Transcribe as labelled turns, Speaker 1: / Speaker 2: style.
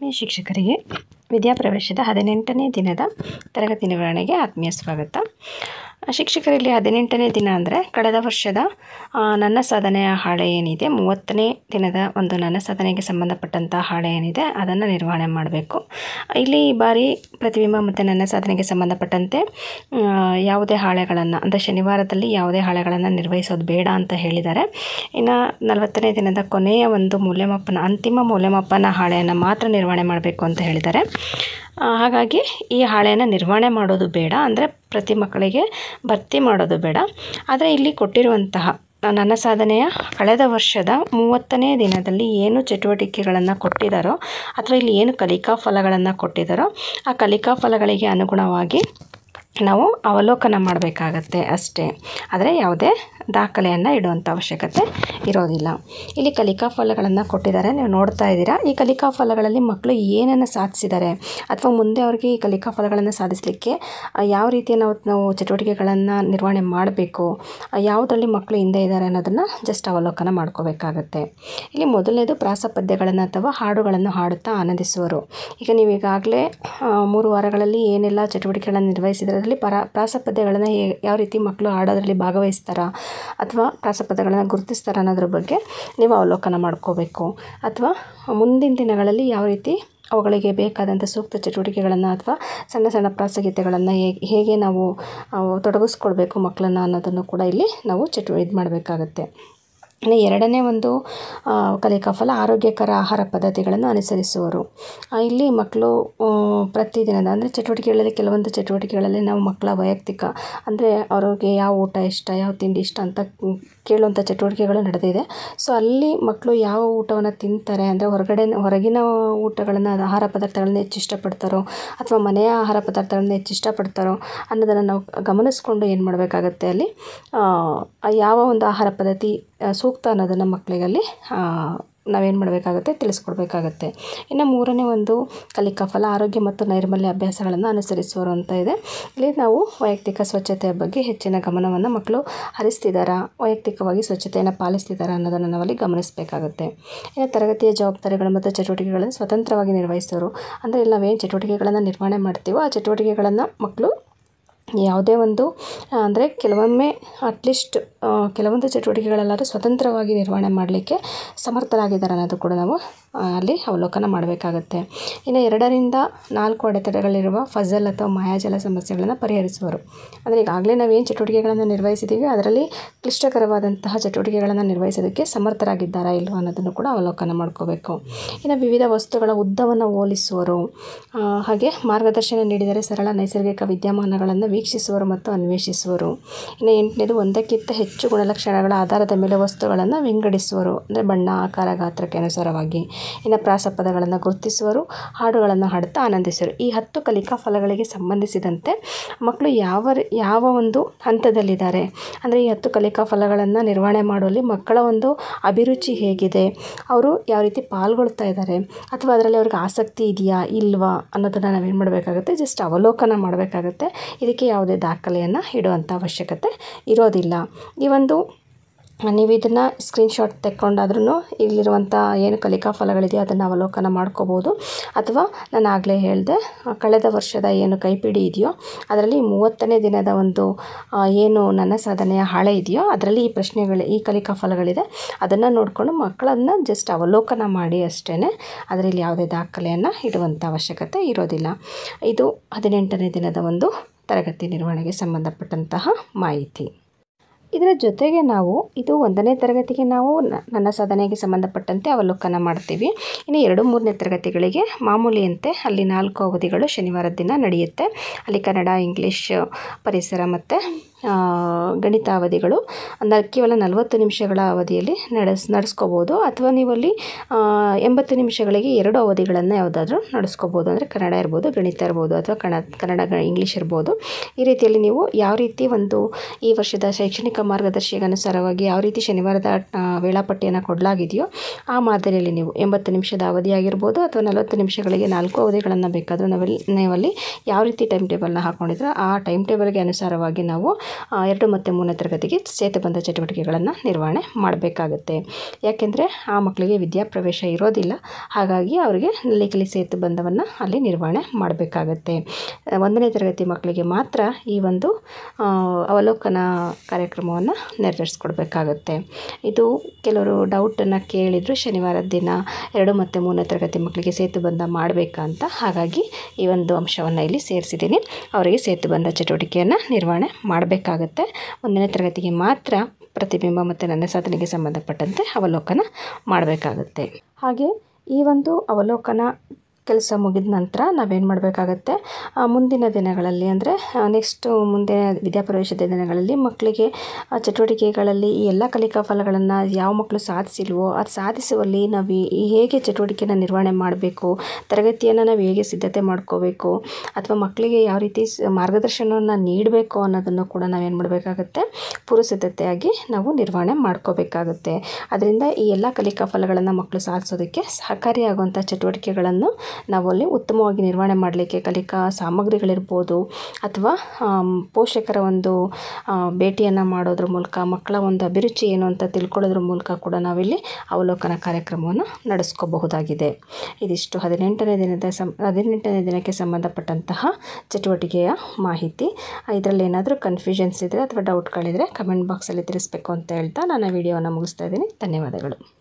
Speaker 1: ಆತ್ಮೀಯ ಶಿಕ್ಷಕರಿಗೆ ವಿದ್ಯಾಪ್ರವೇಶದ 18ನೇ ದಿನದ ತರಗತಿ ನಿರ್ವಹಣೆಗೆ ಆತ್ಮೀಯ ಸ್ವಾಗತ. ಶಿಕ್ಷಕರಲ್ಲಿ 18ನೇ ದಿನ ಅಂದರೆ ಕಳೆದ ವರ್ಷದ ನನ್ನ ಸಾಧನೆಯ ಹಾಳೆ ಏನಿದೆ, 30ನೇ ದಿನದ ಒಂದು ನನ್ನ ಸಾಧನೆಗೆ ಸಂಬಂಧಪಟ್ಟಂಥ ಹಾಳೆ ಏನಿದೆ ಅದನ್ನು ನಿರ್ವಹಣೆ ಮಾಡಬೇಕು. ಇಲ್ಲಿ ಈ ಬಾರಿ ಪ್ರತಿಬಿಂಬ ಮತ್ತು ನನ್ನ ಸಾಧನೆಗೆ ಸಂಬಂಧಪಟ್ಟಂತೆ ಯಾವುದೇ ಹಾಳೆಗಳನ್ನು ಅಂದರೆ ಶನಿವಾರದಲ್ಲಿ ಯಾವುದೇ ಹಾಳೆಗಳನ್ನು ನಿರ್ವಹಿಸೋದು ಬೇಡ ಅಂತ ಹೇಳಿದ್ದಾರೆ. ಇನ್ನು 40ನೇ ದಿನದ ಕೊನೆಯ ಒಂದು ಅಂತಿಮ ಮೌಲ್ಯಮಾಪನ ಹಾಳೆಯನ್ನು ಮಾತ್ರ ನಿರ್ವಹಣೆ ಮಾಡಬೇಕು ಅಂತ ಹೇಳಿದ್ದಾರೆ. ಹಾಗಾಗಿ ಈ ಹಾಳೆಯನ್ನು ನಿರ್ವಹಣೆ ಮಾಡೋದು ಬೇಡ, ಅಂದರೆ ಪ್ರತಿ ಮಕ್ಕಳಿಗೆ ಭರ್ತಿ ಮಾಡೋದು ಬೇಡ. ಆದರೆ ಇಲ್ಲಿ ಕೊಟ್ಟಿರುವಂತಹ ನನ್ನ ಸಾಧನೆಯ ಕಳೆದ ವರ್ಷದ 30ನೇ ದಿನದಲ್ಲಿ ಏನು ಚಟುವಟಿಕೆಗಳನ್ನು ಕೊಟ್ಟಿದ್ದಾರೋ ಅಥವಾ ಇಲ್ಲಿ ಏನು ಕಲಿಕಾ ಫಲಗಳನ್ನು ಕೊಟ್ಟಿದ್ದಾರೋ ಆ ಕಲಿಕಾ ಫಲಗಳಿಗೆ ಅನುಗುಣವಾಗಿ ನಾವು ಅವಲೋಕನ ಮಾಡಬೇಕಾಗತ್ತೆ ಅಷ್ಟೇ. ಆದರೆ ಯಾವುದೇ ದಾಖಲೆಯನ್ನು ಇಡುವಂಥ ಅವಶ್ಯಕತೆ ಇರೋದಿಲ್ಲ. ಇಲ್ಲಿ ಕಲಿಕಾ ಫಲಗಳನ್ನು ಕೊಟ್ಟಿದ್ದಾರೆ, ನೀವು ನೋಡ್ತಾ ಇದ್ದೀರಾ. ಈ ಕಲಿಕಾ ಫಲಗಳಲ್ಲಿ ಮಕ್ಕಳು ಏನನ್ನು ಸಾಧಿಸಿದ್ದಾರೆ ಅಥವಾ ಮುಂದೆ ಅವ್ರಿಗೆ ಈ ಕಲಿಕಾ ಫಲಗಳನ್ನು ಸಾಧಿಸಲಿಕ್ಕೆ ಯಾವ ರೀತಿಯ ನಾವು ಚಟುವಟಿಕೆಗಳನ್ನು ನಿರ್ವಹಣೆ ಮಾಡಬೇಕು, ಯಾವುದರಲ್ಲಿ ಮಕ್ಕಳು ಹಿಂದೆ ಇದ್ದಾರೆ ಅನ್ನೋದನ್ನು ಜಸ್ಟ್ ಅವಲೋಕನ ಮಾಡ್ಕೋಬೇಕಾಗತ್ತೆ. ಇಲ್ಲಿ ಮೊದಲನೇದು ಪ್ರಾಸಪದ್ಯಗಳನ್ನು ಅಥವಾ ಹಾಡುಗಳನ್ನು ಹಾಡುತ್ತಾ ಆನಂದಿಸುವರು. ಈಗ ನೀವು ಈಗಾಗಲೇ 3 ವಾರಗಳಲ್ಲಿ ಏನೆಲ್ಲ ಚಟುವಟಿಕೆಗಳನ್ನು ನಿರ್ವಹಿಸಿದರೆ ಅದರಲ್ಲಿ ಪ್ರಾಸಪದ್ಯಗಳನ್ನು ಯಾವ ರೀತಿ ಮಕ್ಕಳು ಹಾಡೋದ್ರಲ್ಲಿ ಭಾಗವಹಿಸ್ತಾರಾ ಅಥವಾ ಪ್ರಾಸಪದ್ಯಗಳನ್ನು ಗುರುತಿಸ್ತಾರ ಅನ್ನೋದ್ರ ಬಗ್ಗೆ ನೀವು ಅವಲೋಕನ ಮಾಡ್ಕೋಬೇಕು. ಅಥವಾ ಮುಂದಿನ ದಿನಗಳಲ್ಲಿ ಯಾವ ರೀತಿ ಅವುಗಳಿಗೆ ಬೇಕಾದಂಥ ಸೂಕ್ತ ಚಟುವಟಿಕೆಗಳನ್ನು ಅಥವಾ ಸಣ್ಣ ಸಣ್ಣ ಪ್ರಾಸಗೀತೆಗಳನ್ನು ಹೇಗೆ ನಾವು ತೊಡಗಿಸ್ಕೊಳ್ಬೇಕು ಮಕ್ಕಳನ್ನು ಅನ್ನೋದನ್ನು ಕೂಡ ಇಲ್ಲಿ ನಾವು ಇದು ಮಾಡಬೇಕಾಗತ್ತೆ. ಇನ್ನು ಎರಡನೇ ಒಂದು ಕಲಿಕಾ ಫಲ ಆರೋಗ್ಯಕರ ಆಹಾರ ಪದ್ಧತಿಗಳನ್ನು ಅನುಸರಿಸುವರು. ಇಲ್ಲಿ ಮಕ್ಕಳು ಪ್ರತಿದಿನದ ಅಂದರೆ ಚಟುವಟಿಕೆಗಳಲ್ಲಿ ಕೆಲವೊಂದು ಚಟುವಟಿಕೆಗಳಲ್ಲಿ ನಾವು ಮಕ್ಕಳ ವೈಯಕ್ತಿಕ ಅಂದರೆ ಅವ್ರಿಗೆ ಯಾವ ಊಟ ಇಷ್ಟ, ಯಾವ ತಿಂಡಿ ಇಷ್ಟ ಅಂತ ಕೇಳುವಂಥ ಚಟುವಟಿಕೆಗಳು ನಡೆದಿದೆ. ಸೊ ಅಲ್ಲಿ ಮಕ್ಕಳು ಯಾವ ಊಟವನ್ನು ತಿಂತಾರೆ ಅಂದರೆ ಹೊರಗಿನ ಊಟಗಳನ್ನು ಆಹಾರ ಪದಾರ್ಥಗಳನ್ನು ಹೆಚ್ಚು ಇಷ್ಟಪಡ್ತಾರೋ ಅಥವಾ ಮನೆಯ ಆಹಾರ ಪದಾರ್ಥಗಳನ್ನ ಹೆಚ್ಚು ಇಷ್ಟಪಡ್ತಾರೋ ಅನ್ನೋದನ್ನು ನಾವು ಗಮನಿಸ್ಕೊಂಡು ಏನು ಮಾಡಬೇಕಾಗತ್ತೆ, ಅಲ್ಲಿ ಯಾವ ಒಂದು ಆಹಾರ ಪದ್ಧತಿ ಸೂಕ್ತ ಅನ್ನೋದನ್ನು ಮಕ್ಕಳಿಗಲ್ಲಿ ನಾವೇನು ಮಾಡಬೇಕಾಗತ್ತೆ, ತಿಳಿಸ್ಕೊಡ್ಬೇಕಾಗತ್ತೆ. ಇನ್ನು ಮೂರನೇ ಒಂದು ಕಲಿಕಾ ಫಲ ಆರೋಗ್ಯ ಮತ್ತು ನೈರ್ಮಲ್ಯ ಅಭ್ಯಾಸಗಳನ್ನು ಅನುಸರಿಸುವರು ಅಂತ ಇದೆ. ಇಲ್ಲಿ ನಾವು ವೈಯಕ್ತಿಕ ಸ್ವಚ್ಛತೆಯ ಬಗ್ಗೆ ಹೆಚ್ಚಿನ ಗಮನವನ್ನು ಮಕ್ಕಳು ಹರಿಸ್ತಿದ್ದಾರಾ, ವೈಯಕ್ತಿಕವಾಗಿ ಸ್ವಚ್ಛತೆಯನ್ನು ಪಾಲಿಸ್ತಿದ್ದಾರಾ ಅನ್ನೋದನ್ನು ನಾವಲ್ಲಿ ಗಮನಿಸಬೇಕಾಗುತ್ತೆ. ಇನ್ನು ತರಗತಿಯ ಜವಾಬ್ದಾರಿಗಳು ಮತ್ತು ಚಟುವಟಿಕೆಗಳನ್ನು ಸ್ವತಂತ್ರವಾಗಿ ನಿರ್ವಹಿಸೋರು. ಅಂದರೆ ಇಲ್ಲಿ ನಾವೇನು ಚಟುವಟಿಕೆಗಳನ್ನು ನಿರ್ವಹಣೆ ಮಾಡ್ತೀವೋ ಆ ಚಟುವಟಿಕೆಗಳನ್ನು ಮಕ್ಕಳು ಯಾವುದೇ ಒಂದು ಅಂದರೆ ಕೆಲವೊಮ್ಮೆ ಅಟ್ಲೀಸ್ಟ್ ಕೆಲವೊಂದು ಚಟುವಟಿಕೆಗಳಲ್ಲಾದರೂ ಸ್ವತಂತ್ರವಾಗಿ ನಿರ್ವಹಣೆ ಮಾಡಲಿಕ್ಕೆ ಸಮರ್ಥರಾಗಿದ್ದಾರೆ ಅನ್ನೋದು ಕೂಡ ನಾವು ಅಲ್ಲಿ ಅವಲೋಕನ ಮಾಡಬೇಕಾಗತ್ತೆ. ಇನ್ನು 2 ರಿಂದ 4 ಅಡೆತಡೆಗಳಿರುವ ಫಜಲ್ ಅಥವಾ ಮಾಯಾಜಾಲ ಸಮಸ್ಯೆಗಳನ್ನು ಪರಿಹರಿಸುವರು. ಅಂದರೆ ಈಗಾಗಲೇ ನಾವೇನು ಚಟುವಟಿಕೆಗಳನ್ನು ನಿರ್ವಹಿಸಿದ್ದೀವಿ ಅದರಲ್ಲಿ ಕ್ಲಿಷ್ಟಕರವಾದಂತಹ ಚಟುವಟಿಕೆಗಳನ್ನು ನಿರ್ವಹಿಸೋದಕ್ಕೆ ಸಮರ್ಥರಾಗಿದ್ದಾರಾ ಇಲ್ವಾ ಅನ್ನೋದನ್ನು ಕೂಡ ಅವಲೋಕನ ಮಾಡ್ಕೋಬೇಕು. ಇನ್ನು ವಿವಿಧ ವಸ್ತುಗಳ ಉದ್ದವನ್ನು ಹೋಲಿಸುವರು. ಹಾಗೆ ಮಾರ್ಗದರ್ಶನ ನೀಡಿದರೆ ಸರಳ ನೈಸರ್ಗಿಕ ವಿದ್ಯಮಾನಗಳನ್ನು ವೀಕ್ಷಿಸುವರು ಮತ್ತು ಅನ್ವೇಷಿಸುವರು. ಇನ್ನು 8ನೇದು ಒಂದಕ್ಕಿಂತ ಹೆಚ್ಚು ಗುಣಲಕ್ಷಣಗಳ ಆಧಾರದ ಮೇಲೆ ವಸ್ತುಗಳನ್ನು ವಿಂಗಡಿಸುವರು. ಅಂದರೆ ಬಣ್ಣ, ಆಕಾರ, ಗಾತ್ರಕ್ಕೆ ಅನುಸಾರವಾಗಿ. ಇನ್ನು ಪ್ರಾಸಪದಗಳನ್ನು ಗುರುತಿಸುವರು, ಹಾಡುಗಳನ್ನು ಹಾಡುತ್ತಾ ಆನಂದಿಸುವರು. ಈ 10 ಕಲಿಕಾ ಫಲಗಳಿಗೆ ಸಂಬಂಧಿಸಿದಂತೆ ಮಕ್ಕಳು ಯಾವ ಒಂದು ಹಂತದಲ್ಲಿದ್ದಾರೆ, ಅಂದರೆ ಈ 10 ಕಲಿಕಾ ಫಲಗಳನ್ನು ನಿರ್ವಹಣೆ ಮಾಡುವಲ್ಲಿ ಮಕ್ಕಳ ಒಂದು ಅಭಿರುಚಿ ಹೇಗಿದೆ, ಅವರು ಯಾವ ರೀತಿ ಪಾಲ್ಗೊಳ್ತಾ ಇದ್ದಾರೆ ಅಥವಾ ಅದರಲ್ಲಿ ಅವ್ರಿಗೆ ಆಸಕ್ತಿ ಇದೆಯಾ ಇಲ್ವಾ ಅನ್ನೋದನ್ನು ನಾವೇನು ಮಾಡಬೇಕಾಗುತ್ತೆ, ಜಸ್ಟ್ ಅವಲೋಕನ ಮಾಡಬೇಕಾಗತ್ತೆ. ಇದಕ್ಕೆ ಯಾವುದೇ ದಾಖಲೆಯನ್ನು ಇಡುವಂಥ ಅವಶ್ಯಕತೆ ಇರೋದಿಲ್ಲ. ಈ ಒಂದು ನೀವು ಇದನ್ನು ಸ್ಕ್ರೀನ್ಶಾಟ್ ತೆಕ್ಕೊಂಡಾದ್ರೂ ಇಲ್ಲಿರುವಂಥ ಏನು ಕಲಿಕಾ ಫಲಗಳಿದೆಯೋ ಅದನ್ನು ಅವಲೋಕನ ಮಾಡ್ಕೋಬೋದು. ಅಥವಾ ನಾನು ಆಗಲೇ ಹೇಳಿದೆ, ಕಳೆದ ವರ್ಷದ ಏನು ಕೈಪಿಡಿ ಇದೆಯೋ ಅದರಲ್ಲಿ 30ನೇ ದಿನದ ಒಂದು ಏನು ನನ್ನ ಸಾಧನೆಯ ಹಾಳೆ ಇದೆಯೋ ಅದರಲ್ಲಿ ಈ ಕಲಿಕಾ ಫಲಗಳಿದೆ. ಅದನ್ನು ನೋಡಿಕೊಂಡು ಮಕ್ಕಳನ್ನು ಜಸ್ಟ್ ಅವಲೋಕನ ಮಾಡಿ ಅಷ್ಟೇ, ಅದರಲ್ಲಿ ಯಾವುದೇ ದಾಖಲೆಯನ್ನು ಇಡುವಂಥ ಅವಶ್ಯಕತೆ ಇರೋದಿಲ್ಲ. ಇದು 18ನೇ ದಿನದ ಒಂದು ತರಗತಿ ನಿರ್ವಹಣೆಗೆ ಸಂಬಂಧಪಟ್ಟಂತಹ ಮಾಹಿತಿ. ಇದರ ಜೊತೆಗೆ ನಾವು ಇದು 1ನೇ ತರಗತಿಗೆ ನಾವು ನನ್ನ ಸಾಧನೆಗೆ ಸಂಬಂಧಪಟ್ಟಂತೆ ಅವಲೋಕನ ಮಾಡ್ತೀವಿ. ಇನ್ನು 2, 3ನೇ ತರಗತಿಗಳಿಗೆ ಮಾಮೂಲಿಯಂತೆ ಅಲ್ಲಿ 4 ಅವಧಿಗಳು ಶನಿವಾರದ ದಿನ ನಡೆಯುತ್ತೆ. ಅಲ್ಲಿ ಕನ್ನಡ, ಇಂಗ್ಲೀಷ್, ಪರಿಸರ ಮತ್ತು ಗಣಿತ ಅವಧಿಗಳು ಕೇವಲ 40 ನಿಮಿಷಗಳ ಅವಧಿಯಲ್ಲಿ ನಡೆಸ್ಕೋಬೋದು. ಅಥವಾ ನೀವಲ್ಲಿ 80 ನಿಮಿಷಗಳಿಗೆ 2 ಅವಧಿಗಳನ್ನು ಯಾವುದಾದ್ರೂ ನಡೆಸ್ಕೋಬೋದು. ಅಂದರೆ ಕನ್ನಡ ಇರ್ಬೋದು, ಗಣಿತ ಇರ್ಬೋದು ಅಥವಾ ಕನ್ನಡ ಇಂಗ್ಲೀಷ್ ಇರ್ಬೋದು. ಈ ರೀತಿಯಲ್ಲಿ ನೀವು ಯಾವ ರೀತಿ ಒಂದು ಈ ವರ್ಷದ ಶೈಕ್ಷಣಿಕ ಮಾರ್ಗದರ್ಶಿಗೆ ಅನುಸಾರವಾಗಿ ಯಾವ ರೀತಿ ಶನಿವಾರದ ವೇಳಾಪಟ್ಟಿಯನ್ನು ಕೊಡಲಾಗಿದೆಯೋ ಆ ಮಾದರಿಯಲ್ಲಿ ನೀವು 80 ನಿಮಿಷದ ಅವಧಿಯಾಗಿರ್ಬೋದು ಅಥವಾ 40 ನಿಮಿಷಗಳಿಗೆ 4 ಅವಧಿಗಳನ್ನು ಬೇಕಾದರೂ ನೀವಲ್ಲಿ ಯಾವ ರೀತಿ ಟೈಮ್ ಟೇಬಲ್ನ ಹಾಕ್ಕೊಂಡಿದ್ರೆ ಆ ಟೈಮ್ ಟೇಬಲ್ಗೆ ಅನುಸಾರವಾಗಿ ನಾವು 2 ಮತ್ತು 3ನೇ ತರಗತಿಗೆ ಸೇತುಬಂಧ ಚಟುವಟಿಕೆಗಳನ್ನು ನಿರ್ವಹಣೆ ಮಾಡಬೇಕಾಗುತ್ತೆ. ಯಾಕೆಂದರೆ ಆ ಮಕ್ಕಳಿಗೆ ವಿದ್ಯಾಪ್ರವೇಶ ಇರೋದಿಲ್ಲ, ಹಾಗಾಗಿ ಅವರಿಗೆ ನಲಿಕಲಿ ಸೇತುಬಂಧವನ್ನು ಅಲ್ಲಿ ನಿರ್ವಹಣೆ ಮಾಡಬೇಕಾಗತ್ತೆ. 1ನೇ ತರಗತಿ ಮಕ್ಕಳಿಗೆ ಮಾತ್ರ ಈ ಒಂದು ಅವಲೋಕನ ಕಾರ್ಯಕ್ರಮವನ್ನು ನೆರವೇರಿಸ್ಕೊಡ್ಬೇಕಾಗತ್ತೆ. ಇದು ಕೆಲವರು ಡೌಟನ್ನು ಕೇಳಿದರು, ಶನಿವಾರದ ದಿನ 2 ಮತ್ತು 3ನೇ ತರಗತಿ ಮಕ್ಕಳಿಗೆ ಸೇತುಬಂಧ ಮಾಡಬೇಕಾ ಅಂತ. ಹಾಗಾಗಿ ಈ ಒಂದು ಅಂಶವನ್ನು ಇಲ್ಲಿ ಸೇರಿಸಿದ್ದೀನಿ. ಅವರಿಗೆ ಸೇತುಬಂಧ ಚಟುವಟಿಕೆಯನ್ನು ನಿರ್ವಹಣೆ ಮಾಡಬೇಕಾಗತ್ತೆ. 1ನೇ ತರಗತಿಗೆ ಮಾತ್ರ ಪ್ರತಿಬಿಂಬ ಮತ್ತು ನನ್ನ ಸಾಧನೆಗೆ ಸಂಬಂಧಪಟ್ಟಂತೆ ಅವಲೋಕನ ಮಾಡಬೇಕಾಗತ್ತೆ. ಹಾಗೆ ಈ ಒಂದು ಅವಲೋಕನ ಕೆಲಸ ಮುಗಿದ ನಂತರ ನಾವೇನು ಮಾಡಬೇಕಾಗತ್ತೆ, ಮುಂದಿನ ದಿನಗಳಲ್ಲಿ ಅಂದರೆ ನೆಕ್ಸ್ಟ್ ಮುಂದೆ ವಿದ್ಯಾಪ್ರವೇಶದ ದಿನಗಳಲ್ಲಿ ಮಕ್ಕಳಿಗೆ ಚಟುವಟಿಕೆಗಳಲ್ಲಿ ಈ ಎಲ್ಲ ಕಲಿಕಾ ಫಲಗಳನ್ನು ಯಾವ ಮಕ್ಕಳು ಸಾಧಿಸಿಲ್ವೋ ಅದು ಸಾಧಿಸುವಲ್ಲಿ ನಾವು ಹೇಗೆ ಚಟುವಟಿಕೆಯನ್ನು ನಿರ್ವಹಣೆ ಮಾಡಬೇಕು, ತರಗತಿಯನ್ನು ನಾವು ಹೇಗೆ ಸಿದ್ಧತೆ ಮಾಡ್ಕೋಬೇಕು, ಅಥವಾ ಮಕ್ಕಳಿಗೆ ಯಾವ ರೀತಿ ಮಾರ್ಗದರ್ಶನವನ್ನು ನೀಡಬೇಕು ಅನ್ನೋದನ್ನು ಕೂಡ ನಾವೇನು ಮಾಡಬೇಕಾಗತ್ತೆ, ಪೂರ್ವಸಿದ್ಧತೆಯಾಗಿ ನಾವು ನಿರ್ವಹಣೆ ಮಾಡ್ಕೋಬೇಕಾಗುತ್ತೆ. ಅದರಿಂದ ಈ ಎಲ್ಲ ಕಲಿಕಾ ಫಲಗಳನ್ನು ಮಕ್ಕಳು ಸಾಧಿಸೋದಕ್ಕೆ ಸಹಕಾರಿಯಾಗುವಂಥ ಚಟುವಟಿಕೆಗಳನ್ನು ನಾವು ಅಲ್ಲಿ ಉತ್ತಮವಾಗಿ ನಿರ್ವಹಣೆ ಮಾಡಲಿಕ್ಕೆ ಕಲಿಕಾ ಸಾಮಗ್ರಿಗಳಿರ್ಬೋದು, ಅಥವಾ ಪೋಷಕರ ಒಂದು ಭೇಟಿಯನ್ನು ಮಾಡೋದ್ರ ಮೂಲಕ ಮಕ್ಕಳ ಒಂದು ಅಭಿರುಚಿ ಏನು ಅಂತ ತಿಳ್ಕೊಳ್ಳೋದ್ರ ಮೂಲಕ ಕೂಡ ನಾವಿಲ್ಲಿ ಅವಲೋಕನ ಕಾರ್ಯಕ್ರಮವನ್ನು ನಡೆಸ್ಕೋಬಹುದಾಗಿದೆ. ಇದಿಷ್ಟು 18ನೇ ದಿನಕ್ಕೆ ಸಂಬಂಧಪಟ್ಟಂತಹ ಚಟುವಟಿಕೆಯ ಮಾಹಿತಿ. ಇದರಲ್ಲಿ ಏನಾದರೂ ಕನ್ಫ್ಯೂಷನ್ಸ್ ಇದ್ದರೆ ಅಥವಾ ಡೌಟ್ಗಳಿದ್ದರೆ ಕಮೆಂಟ್ ಬಾಕ್ಸಲ್ಲಿ ತಿಳಿಸ್ಬೇಕು ಅಂತ ಹೇಳ್ತಾ ನನ್ನ ವಿಡಿಯೋವನ್ನು ಮುಗಿಸ್ತಾ ಇದ್ದೀನಿ. ಧನ್ಯವಾದಗಳು.